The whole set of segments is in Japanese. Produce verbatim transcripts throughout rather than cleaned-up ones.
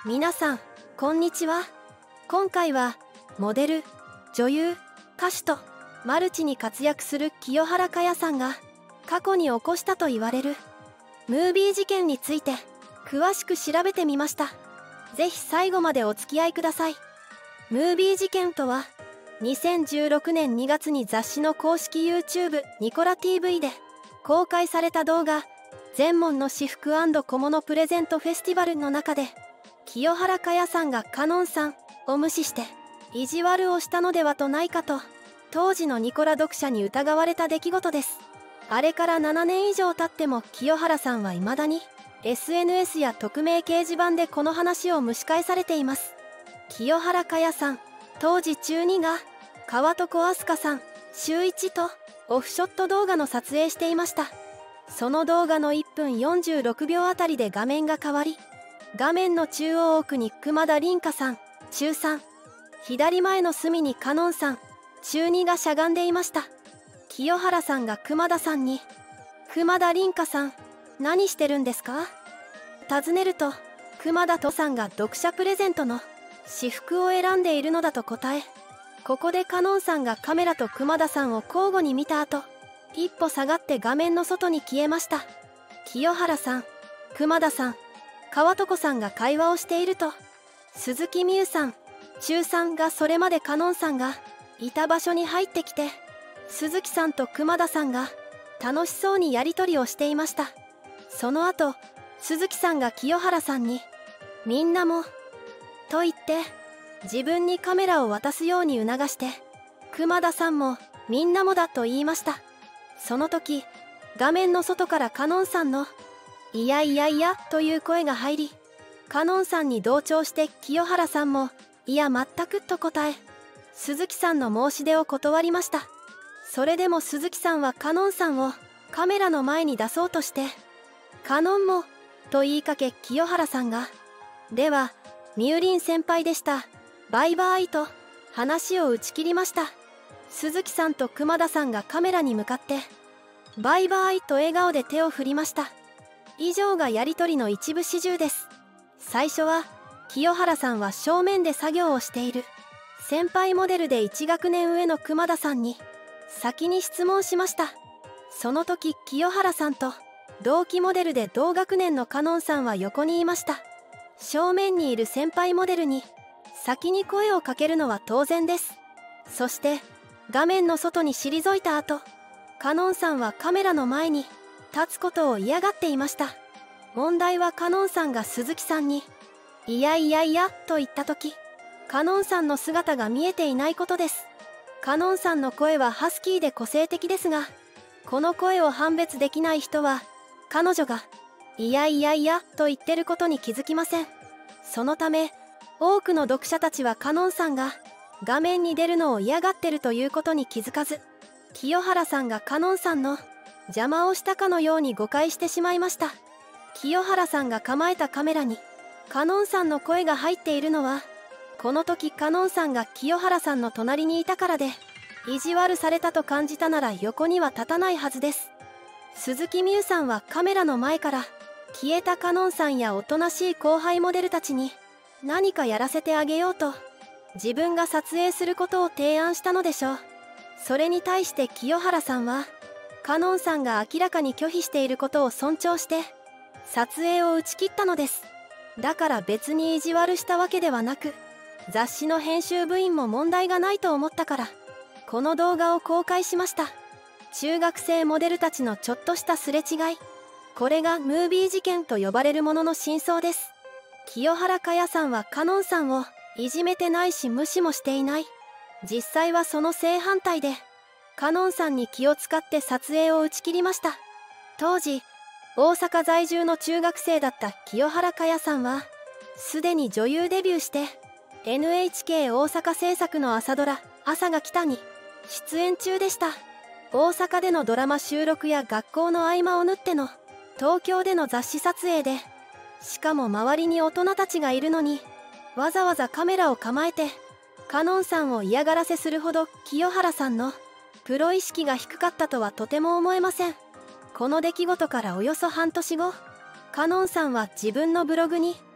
皆さんこんにちは。今回はモデル、女優、歌手とマルチに活躍する清原果耶さんが過去に起こしたと言われるムービー事件について詳しく調べてみました。ぜひ最後までお付き合いください。ムービー事件とは、にせんじゅうろくねんにがつに雑誌の公式 YouTube ニコラ ティーブイ で公開された動画全門の私服&小物プレゼントフェスティバルの中で、清原果耶さんがカノンさんを無視して意地悪をしたのではとないかと当時のニコラ読者に疑われた出来事です。あれからななねん以上経っても清原さんは未だに エスエヌエス や匿名掲示板でこの話を蒸し返されています。清原果耶さん、当時中にが川床飛鳥さん週いちとオフショット動画の撮影していました。その動画のいっぷんよんじゅうろくびょうあたりで画面が変わり、画面の中央奥に熊田凛香さん中さん、左前の隅にカノンさん中にがしゃがんでいました。清原さんが熊田さんに「熊田凛香さん何してるんですか?」尋ねると、熊田とさんが読者プレゼントの私服を選んでいるのだと答え、ここでカノンさんがカメラと熊田さんを交互に見た後、一歩下がって画面の外に消えました。清原さん、熊田さん、川床さんが会話をしていると、鈴木美優さん中さんがそれまでカノンさんがいた場所に入ってきて、鈴木さんと熊田さんが楽しそうにやり取りをしていました。その後鈴木さんが清原さんに「みんなも」と言って自分にカメラを渡すように促して、熊田さんも「みんなもだ」と言いました。その時画面の外からカノンさんの「いやいやいや」という声が入り、カノンさんに同調して清原さんも「いや全く」と答え、鈴木さんの申し出を断りました。それでも鈴木さんはカノンさんをカメラの前に出そうとして「カノンも」と言いかけ、清原さんが「ではみゆりん先輩でした、バイバイ」と話を打ち切りました。鈴木さんと熊田さんがカメラに向かって「バイバイ」と笑顔で手を振りました。以上がやり取りの一部始終です。最初は清原さんは正面で作業をしている先輩モデルでいちがくねん上の熊田さんに先に質問しました。その時清原さんと同期モデルで同学年のカノンさんは横にいました。正面にいる先輩モデルに先に声をかけるのは当然です。そして画面の外に退いた後、カノンさんはカメラの前に立つことを嫌がっていました。問題はカノンさんが鈴木さんに「いやいやいや」と言った時、カノンさんの姿が見えていないことです。カノンさんの声はハスキーで個性的ですが、この声を判別できない人は彼女が「いやいやいや」と言ってることに気づきません。そのため多くの読者たちはカノンさんが画面に出るのを嫌がってるということに気づかず、清原さんがカノンさんの邪魔をしたかのように誤解してしまいました。清原さんが構えたカメラにカノンさんの声が入っているのは、この時カノンさんが清原さんの隣にいたからで、意地悪されたと感じたなら横には立たないはずです。鈴木美優さんはカメラの前から消えたカノンさんやおとなしい後輩モデルたちに何かやらせてあげようと自分が撮影することを提案したのでしょう。それに対して清原さんはカノンさんが明らかに拒否していることを尊重して撮影を打ち切ったのです。だから別に意地悪したわけではなく、雑誌の編集部員も問題がないと思ったからこの動画を公開しました。中学生モデルたちのちょっとしたすれ違い、これがムービー事件と呼ばれるものの真相です。清原果耶さんはカノンさんをいじめてないし無視もしていない。実際はその正反対でカノンさんに気を使って撮影を打ち切りました。当時大阪在住の中学生だった清原果耶さんはすでに女優デビューして エヌエイチケー 大阪制作の朝ドラ「朝が来た」に出演中でした。大阪でのドラマ収録や学校の合間を縫っての東京での雑誌撮影で、しかも周りに大人たちがいるのにわざわざカメラを構えてカノンさんを嫌がらせするほど清原さんのプロ意識が低かったとはとても思えません。この出来事からおよそ半年後、カノンさんは自分のブログに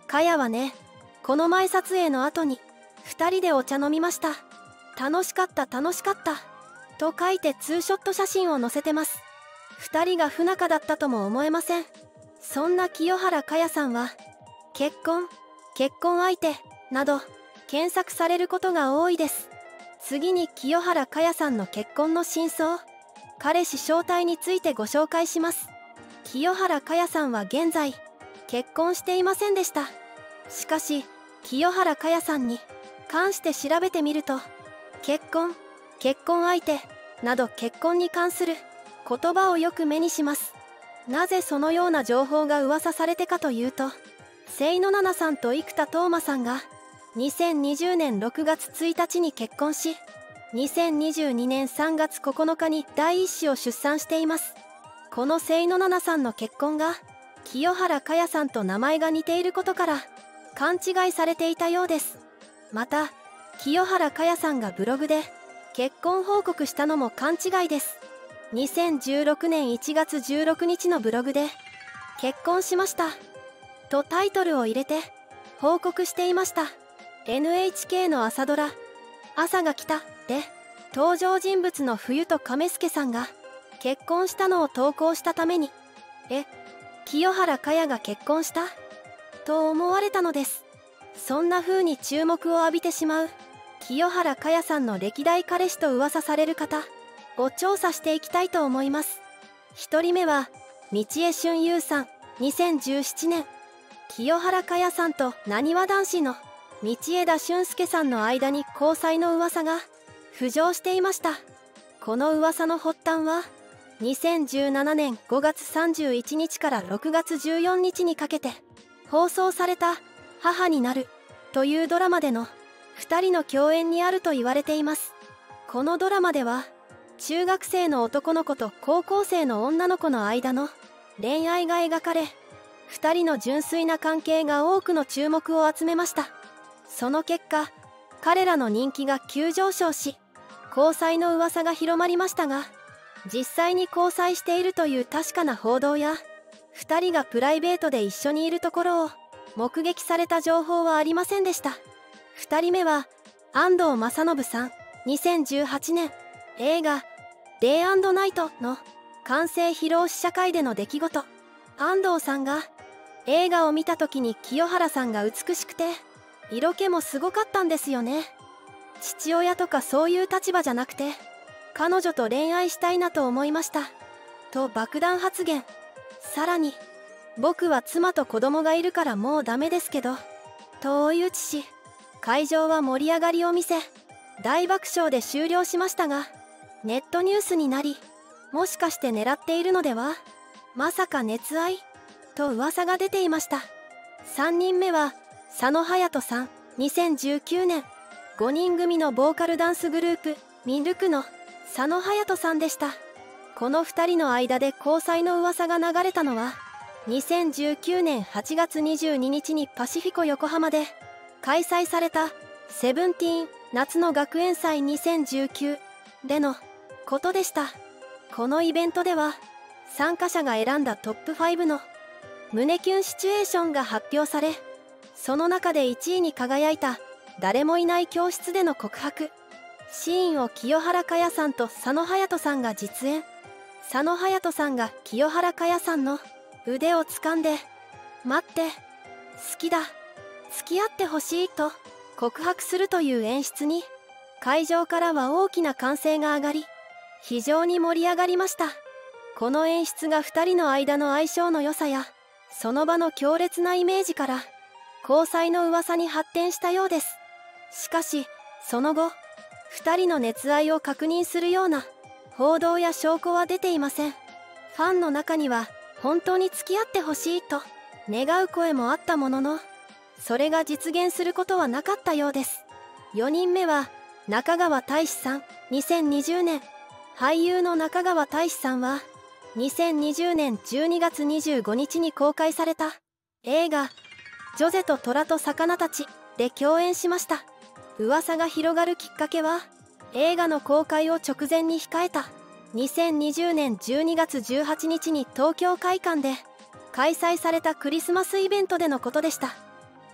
かやはね、この前撮影の後にふたりでお茶飲みました。楽しかった楽しかったと書いてツーショット写真を載せてます。ふたりが不仲だったとも思えません。そんな清原果耶さんは結婚結婚相手など検索されることが多いです。次に清原果耶さんの結婚の真相、彼氏招待についてご紹介します。清原果耶さんは現在結婚していませんでした。しかし清原果耶さんに関して調べてみると、結婚結婚相手など結婚に関する言葉をよく目にします。なぜそのような情報が噂されてかというと、清野菜名さんと生田斗真さんがにせんにじゅうねんろくがつついたちに結婚し、にせんにじゅうにねんさんがつここのかに第一子を出産しています。この清野菜名さんの結婚が清原果耶さんと名前が似ていることから勘違いされていたようです。また清原果耶さんがブログで結婚報告したのも勘違いです。にせんじゅうろくねんいちがつじゅうろくにちのブログで結婚しましたとタイトルを入れて報告していました。 エヌエイチケー の朝ドラ「朝が来た」で登場人物の冬と亀助さんが結婚したのを投稿したために、え清原果耶が結婚したと思われたのです。そんな風に注目を浴びてしまう清原果耶さんの歴代彼氏と噂される方を調査していきたいと思います。ひとりめは道江俊優さん。にせんじゅうななねん清原果耶さんとなにわ男子の道枝駿佑さんの間に交際の噂が浮上していました。この噂の発端はにせんじゅうななねんごがつさんじゅういちにちからろくがつじゅうよっかにかけて放送された「母になる」というドラマでのふたりの共演にあると言われています。このドラマでは中学生の男の子と高校生の女の子の間の恋愛が描かれ、ふたりの純粋な関係が多くの注目を集めました。その結果彼らの人気が急上昇し、交際の噂が広まりましたが、実際に交際しているという確かな報道やふたりがプライベートで一緒にいるところを目撃された情報はありませんでした。ふたりめは安藤正信さん。にせんじゅうはちねん映画「デイ&ナイト」の完成披露試写会での出来事。安藤さんが映画を見た時に清原さんが美しくて色気もすごかったんですよね。父親とかそういう立場じゃなくて彼女と恋愛したいなと思いましたと爆弾発言。さらに僕は妻と子供がいるからもうダメですけどと追い打ちし、会場は盛り上がりを見せ大爆笑で終了しましたが、ネットニュースになり、もしかして狙っているのでは、まさか熱愛と噂が出ていました。さんにんめは佐野勇斗さん。にせんじゅうきゅうねんごにん組のボーカルダンスグループミルクの佐野勇斗さんでした。このふたりの間で交際の噂が流れたのはにせんじゅうきゅうねんはちがつにじゅうににちにパシフィコ横浜で開催されたセブンティーン夏の学園祭にせんじゅうきゅうでのことでした。このイベントでは参加者が選んだトップごの胸キュンシチュエーションが発表され、その中でいちいに輝いた誰もいない教室での告白シーンを清原果耶さんと佐野勇斗さんが実演。佐野勇斗さんが清原果耶さんの腕を掴んで「待って、好きだ、付き合ってほしい」と告白するという演出に会場からは大きな歓声が上がり、非常に盛り上がりました。この演出がふたりの間の相性の良さやその場の強烈なイメージから交際の噂に発展したようです。しかしその後ふたりの熱愛を確認するような報道や証拠は出ていません。ファンの中には本当に付き合ってほしいと願う声もあったものの、それが実現することはなかったようです。よにんめは中川大志さん。にせんにじゅうねん俳優の中川大志さんはにせんにじゅうねんじゅうにがつにじゅうごにちに公開された映画「ジョゼと虎と魚たち」で共演しました。噂が広がるきっかけは映画の公開を直前に控えたにせんにじゅうねんじゅうにがつじゅうはちにちに東京会館で開催されたクリスマスイベントでのことでした。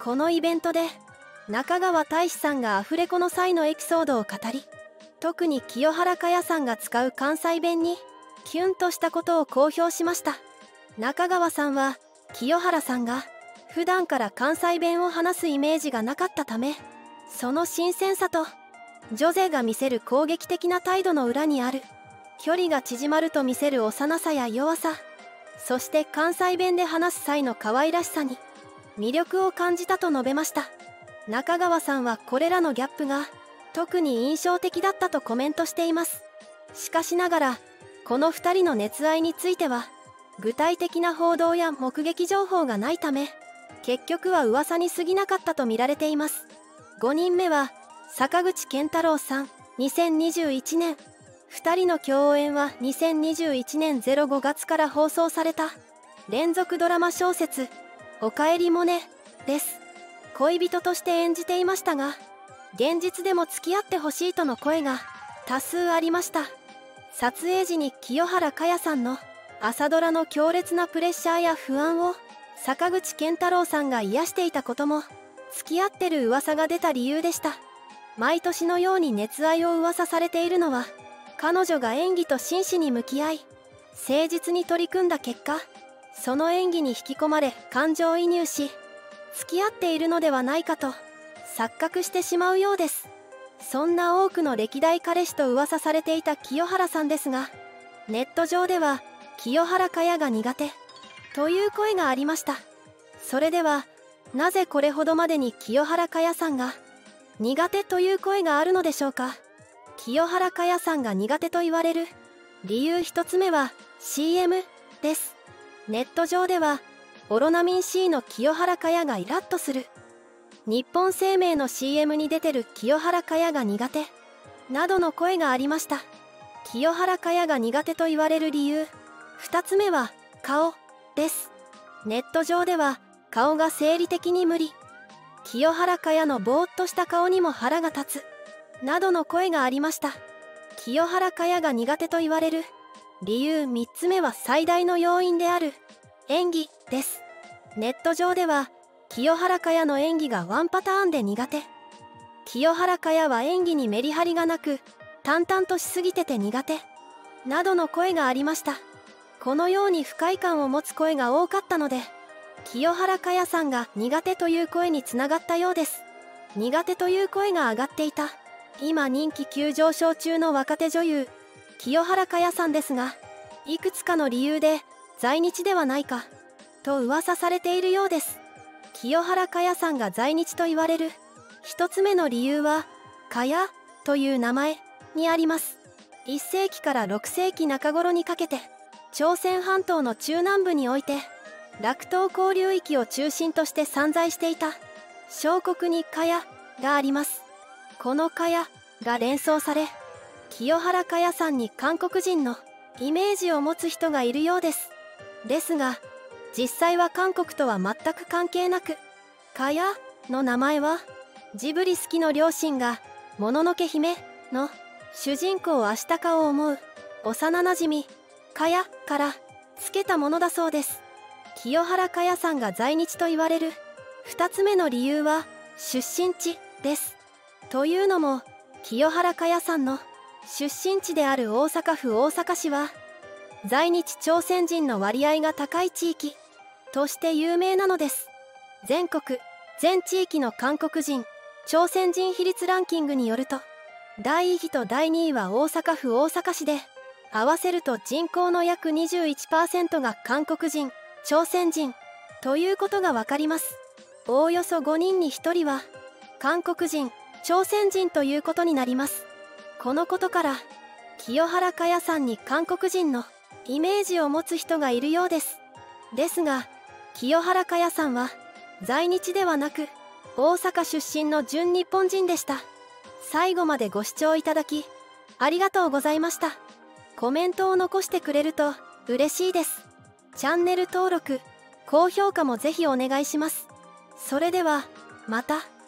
このイベントで中川大志さんがアフレコの際のエピソードを語り、特に清原果耶さんが使う関西弁にキュンとしたことを公表しました。中川さんは清原さんが普段から関西弁を話すイメージがなかったため、その新鮮さとジョゼが見せる攻撃的な態度の裏にある距離が縮まると見せる幼さや弱さ、そして関西弁で話す際の可愛らしさに魅力を感じたと述べました。中川さんはこれらのギャップが特に印象的だったとコメントしています。しかしながらこのふたりの熱愛については具体的な報道や目撃情報がないため、結局は噂に過ぎなかったと見られています。ごにんめは坂口健太郎さん。にせんにじゅういちねん、ふたりの共演はにせんにじゅういちねんごがつから放送された連続ドラマ小説「おかえりモネ」です。恋人として演じていましたが、現実でも付き合ってほしいとの声が多数ありました。撮影時に清原果耶さんの朝ドラの強烈なプレッシャーや不安を坂口健太郎さんが癒していたことも付き合ってる噂が出た理由でした。毎年のように熱愛を噂されているのは、彼女が演技と真摯に向き合い誠実に取り組んだ結果、その演技に引き込まれ感情移入し付き合っているのではないかと錯覚してしまうようです。そんな多くの歴代彼氏と噂されていた清原さんですが、ネット上では清原果耶が苦手という声がありました。それではなぜこれほどまでに清原果耶さんが苦手という声があるのでしょうか。清原果耶さんが苦手と言われる理由ひとつめは シーエム です。ネット上ではオロナミン C の清原果耶がイラッとする、日本生命の シーエム に出てる清原果耶が苦手などの声がありました。清原果耶が苦手と言われる理由ふたつめは顔です。ネット上では顔が生理的に無理、清原果耶のぼーっとした顔にも腹が立つなどの声がありました。清原果耶が苦手と言われる理由みっつめは最大の要因である演技です。ネット上では清原果耶の演技がワンパターンで苦手、清原果耶は演技にメリハリがなく淡々としすぎてて苦手などの声がありました。このように不快感を持つ声が多かったので、清原果耶さんが苦手という声につながったようです。苦手という声が上がっていた今人気急上昇中の若手女優清原果耶さんですが、いくつかの理由で在日ではないかと噂されているようです。清原果耶さんが在日と言われるひとつめの理由は果耶という名前にあります。いっせいきからろくせいきなか頃にかけて朝鮮半島の中南部において楽東交流域を中心として散在していた小国に果耶があります。この果耶が連想され、清原果耶さんに韓国人のイメージを持つ人がいるようです。ですが実際は韓国とは全く関係なく、果耶の名前はジブリ好きの両親がもののけ姫の主人公アシタカを思う幼なじみ果耶からつけたものだそうです。清原果耶さんが在日と言われるふたつめの理由は出身地です。というのも清原果耶さんの出身地である大阪府大阪市は在日朝鮮人の割合が高い地域として有名なのです。全国全地域の韓国人朝鮮人比率ランキングによると、だいいちいとだいにいは大阪府大阪市で、合わせると人口の約 にじゅういちパーセント が韓国人朝鮮人ということがわかります。おおよそごにんにひとりは韓国人朝鮮人ということになります。このことから清原果耶さんに韓国人のイメージを持つ人がいるようです。ですが清原果耶さんは在日ではなく大阪出身の純日本人でした。最後までご視聴いただきありがとうございました。コメントを残してくれると嬉しいです。チャンネル登録高評価もぜひお願いします。それではまた。